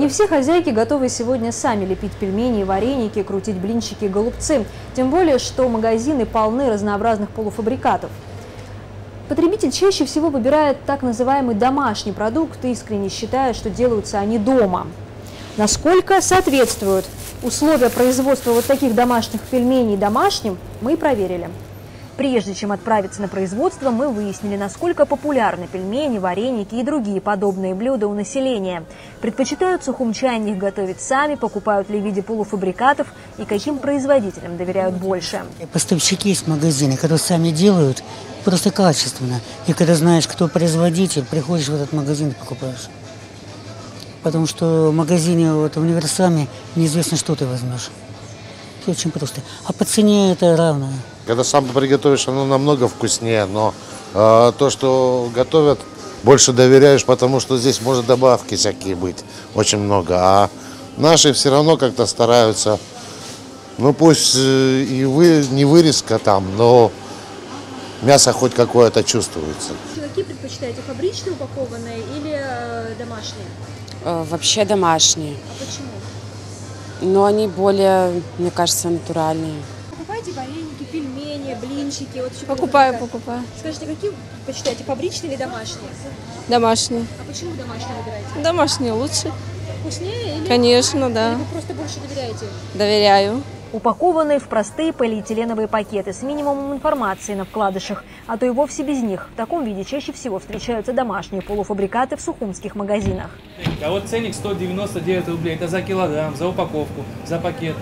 Не все хозяйки готовы сегодня сами лепить пельмени и вареники, крутить блинчики и голубцы. Тем более, что магазины полны разнообразных полуфабрикатов. Потребитель чаще всего выбирает так называемый домашний продукт, искренне считая, что делаются они дома. Насколько соответствуют условия производства вот таких домашних пельменей домашним, мы и проверили. Прежде чем отправиться на производство, мы выяснили, насколько популярны пельмени, вареники и другие подобные блюда у населения. Предпочитают сухумчане их готовить сами, покупают ли в виде полуфабрикатов и каким производителям доверяют больше. Поставщики есть магазины, которые сами делают просто качественно. И когда знаешь, кто производитель, приходишь в этот магазин и покупаешь. Потому что в магазине, вот, в универсаме неизвестно, что ты возьмешь. Все очень просто. А по цене это равно. Когда сам приготовишь, оно намного вкуснее, но то, что готовят, больше доверяешь, потому что здесь может добавки всякие быть, очень много. А наши все равно как-то стараются, ну пусть и не вырезка там, но мясо хоть какое-то чувствуется. Какие предпочитаете, фабрично упакованные или домашние? Вообще домашние. А почему? Но они более, мне кажется, натуральные. Покупаете вареники, пельмени, блинчики? Вот Покупаю. Скажите, какие предпочитаете, фабричные или домашние? Домашние. А почему домашние выбираете? Домашние лучше. Вкуснее или? Конечно, да. Или вы просто больше доверяете? Доверяю. Упакованные в простые полиэтиленовые пакеты с минимумом информации на вкладышах, а то и вовсе без них. В таком виде чаще всего встречаются домашние полуфабрикаты в сухумских магазинах. А вот ценник 199 рублей. Это за килограмм, за упаковку, за пакет.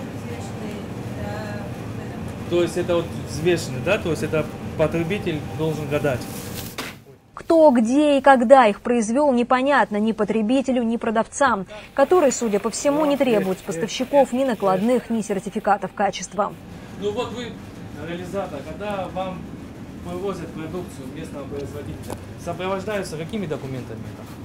То есть это вот взвешено, да? То есть это потребитель должен гадать. Кто, где и когда их произвел, непонятно ни потребителю, ни продавцам, которые, судя по всему, не требуют с поставщиков ни накладных, ни сертификатов качества. Ну вот вы реализатор, когда вам вывозят продукцию местного производителя, сопровождаются какими документами?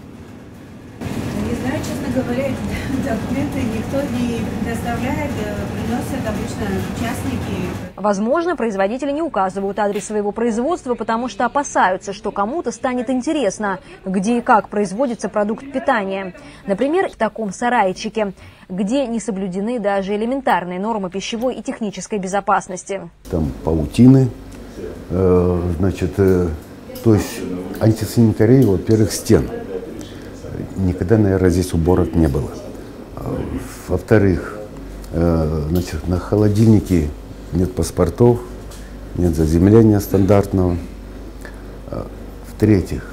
Не знаю, честно говоря, документы никто не предоставляет, приносят обычно участники. Возможно, производители не указывают адрес своего производства, потому что опасаются, что кому-то станет интересно, где и как производится продукт питания. Например, в таком сарайчике, где не соблюдены даже элементарные нормы пищевой и технической безопасности. Там паутины, значит, то есть антисанитария, во-первых, стен. Никогда, наверное, здесь уборок не было. Во-вторых, значит, на холодильнике нет паспортов, нет заземления стандартного. В-третьих,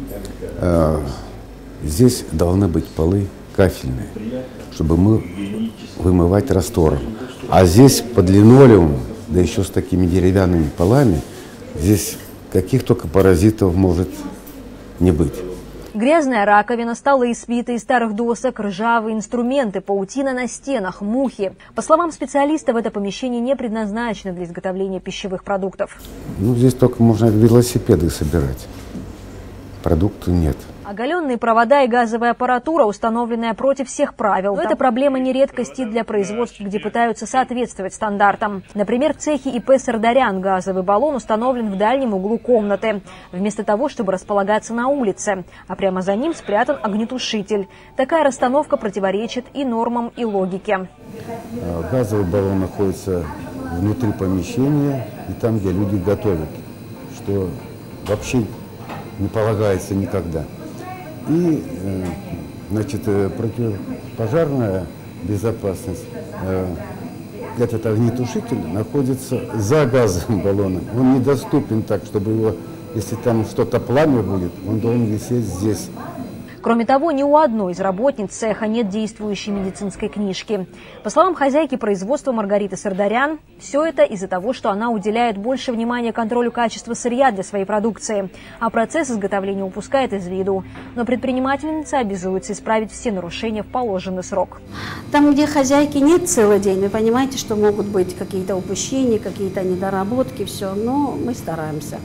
здесь должны быть полы кафельные, чтобы вымывать раствором. А здесь под линолеум, да еще с такими деревянными полами, здесь каких только паразитов может не быть. Грязная раковина, столы свиты из старых досок, ржавые инструменты, паутина на стенах, мухи. По словам специалистов, это помещение не предназначено для изготовления пищевых продуктов. Ну, здесь только можно велосипеды собирать. Продуктов нет. Оголенные провода и газовая аппаратура, установленная против всех правил. Но это проблема не редкости для производств, где пытаются соответствовать стандартам. Например, в цехе ИП «Сардарян» газовый баллон установлен в дальнем углу комнаты, вместо того, чтобы располагаться на улице. А прямо за ним спрятан огнетушитель. Такая расстановка противоречит и нормам, и логике. Газовый баллон находится внутри помещения и там, где люди готовят, что вообще не полагается никогда. И, значит, противопожарная безопасность. Этот огнетушитель находится за газовым баллоном. Он недоступен так, чтобы его, если там что-то пламя будет, он должен висеть здесь. Кроме того, ни у одной из работниц цеха нет действующей медицинской книжки. По словам хозяйки производства Маргариты Сардарян, все это из-за того, что она уделяет больше внимания контролю качества сырья для своей продукции, а процесс изготовления упускает из виду. Но предпринимательница обязуется исправить все нарушения в положенный срок. Там, где хозяйки нет целый день, вы понимаете, что могут быть какие-то упущения, какие-то недоработки, все, но мы стараемся.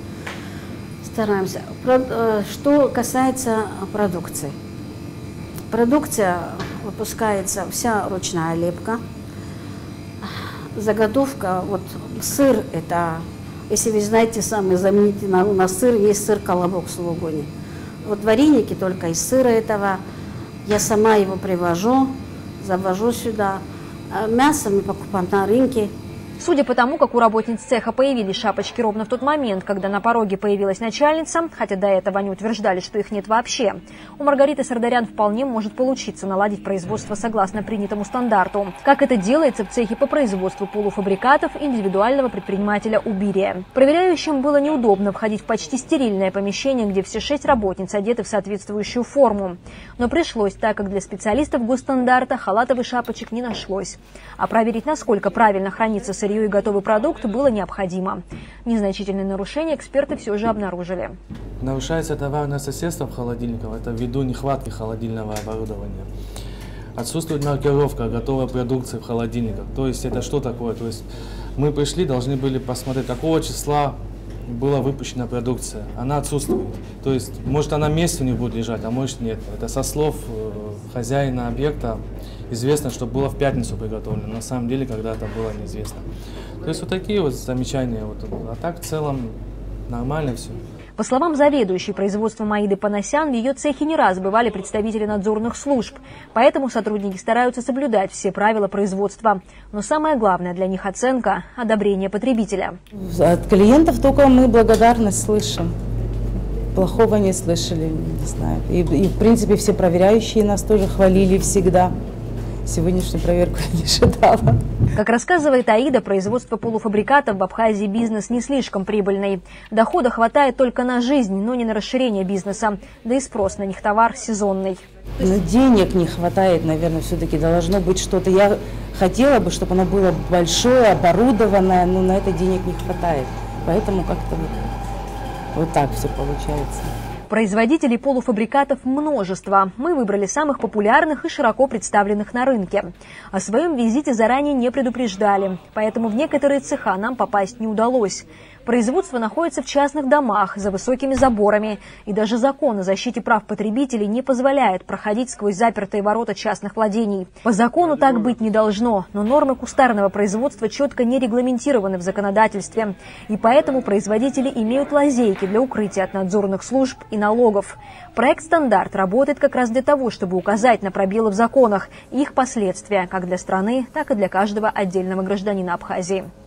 Что касается продукции. Продукция выпускается вся ручная лепка. Заготовка, вот сыр, это, если вы знаете, самый знаменитый у нас сыр, есть сыр «Колобок» в Слугуне. Вот вареники только из сыра этого. Я сама его привожу, завожу сюда. Мясо мы покупаем на рынке. Судя по тому, как у работниц цеха появились шапочки ровно в тот момент, когда на пороге появилась начальница, хотя до этого они утверждали, что их нет вообще, у Маргариты Сардарян вполне может получиться наладить производство согласно принятому стандарту, как это делается в цехе по производству полуфабрикатов индивидуального предпринимателя «Убирия». Проверяющим было неудобно входить в почти стерильное помещение, где все 6 работниц одеты в соответствующую форму. Но пришлось, так как для специалистов госстандарта халатов и шапочек не нашлось. А проверить, насколько правильно хранится сырье и готовый продукт, было необходимо. Незначительные нарушения эксперты все же обнаружили. Нарушается товарное соседство в холодильниках, это ввиду нехватки холодильного оборудования. Отсутствует маркировка готовой продукции в холодильниках. То есть это что такое? То есть мы пришли, должны были посмотреть, какого числа была выпущена продукция. Она отсутствует. То есть может она месяц не будет лежать, а может нет. Это со слов хозяина объекта известно, что было в пятницу приготовлено. На самом деле когда-то было неизвестно. То есть вот такие вот замечания. А так в целом нормально все. По словам заведующей производством Аиды Панасян, в ее цехе не раз бывали представители надзорных служб. Поэтому сотрудники стараются соблюдать все правила производства. Но самое главное для них оценка – одобрение потребителя. От клиентов только мы благодарность слышим. Плохого не слышали, не знаю. И в принципе все проверяющие нас тоже хвалили всегда. Сегодняшнюю проверку я не ожидала. Как рассказывает Аида, производство полуфабрикатов в Абхазии бизнес не слишком прибыльный. Дохода хватает только на жизнь, но не на расширение бизнеса. Да и спрос на них товар сезонный. Но денег не хватает, наверное, все-таки должно быть что-то. Я хотела бы, чтобы оно было большое, оборудованное, но на это денег не хватает. Поэтому как-то вот так все получается. Производителей полуфабрикатов множество. Мы выбрали самых популярных и широко представленных на рынке. О своем визите заранее не предупреждали, поэтому в некоторые цеха нам попасть не удалось. Производство находится в частных домах, за высокими заборами. И даже закон о защите прав потребителей не позволяет проходить сквозь запертые ворота частных владений. По закону так быть не должно, но нормы кустарного производства четко не регламентированы в законодательстве. И поэтому производители имеют лазейки для укрытия от надзорных служб и налогов. Проект «Стандарт» работает как раз для того, чтобы указать на пробелы в законах и их последствия как для страны, так и для каждого отдельного гражданина Абхазии.